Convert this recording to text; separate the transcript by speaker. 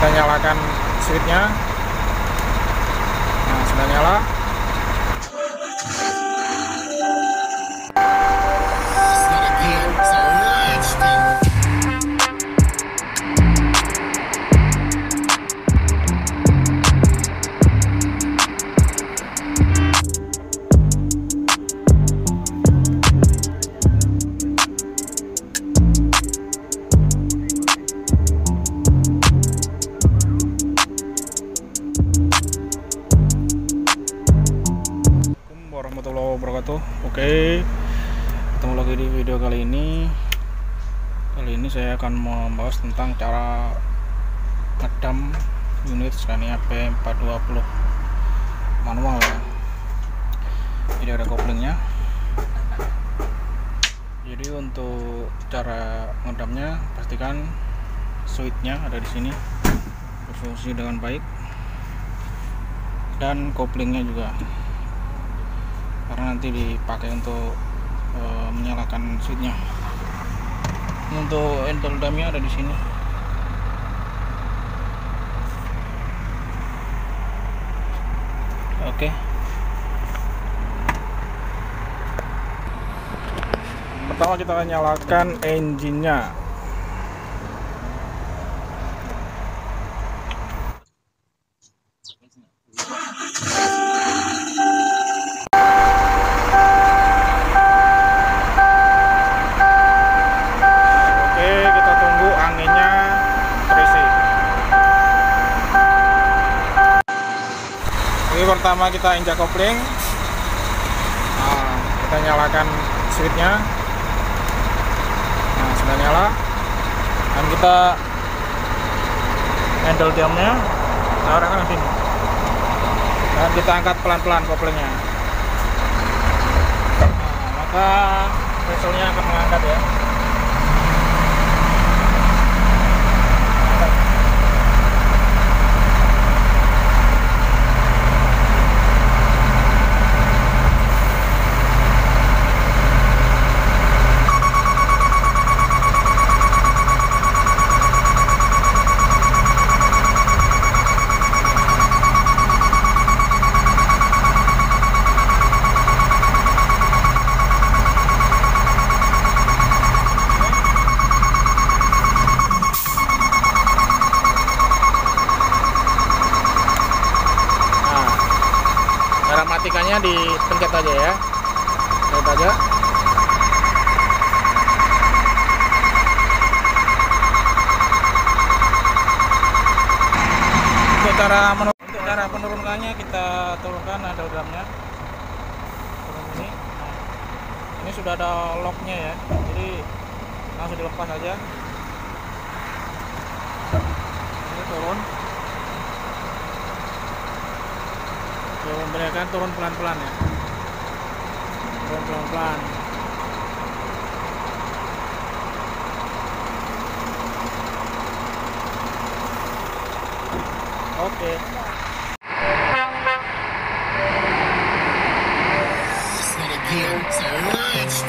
Speaker 1: kita nyalakan switchnya. Nah, sudah nyala. Warahmatullahi wabarakatuh. Oke, ketemu lagi di video kali ini. Kali ini saya akan membahas tentang cara ngedump unit Scania P420 manual ya. Jadi ada koplingnya. Jadi untuk cara ngedumpnya, pastikan switchnya ada di sini berfungsi dengan baik, dan koplingnya juga, karena nanti dipakai untuk menyalakan switchnya. Untuk handle dumpnya ada di sini. Oke. Pertama kita akan nyalakan engine-nya. Pertama kita injak kopling. Nah, kita nyalakan switchnya. Nah, sudah nyala. Dan kita handle dumpnya, kita arahkan ke sini. Dan kita angkat pelan-pelan koplingnya. Nah, maka vesselnya akan mengangkat ya. Matikannya dipencet aja ya, pencet aja. Untuk cara penurunkannya, kita turunkan handle dumpnya, turun ini. Nah, ini sudah ada locknya ya, jadi langsung dilepas aja. Ini turun. Memberikan turun pelan-pelan ya, turun pelan-pelan. Oke.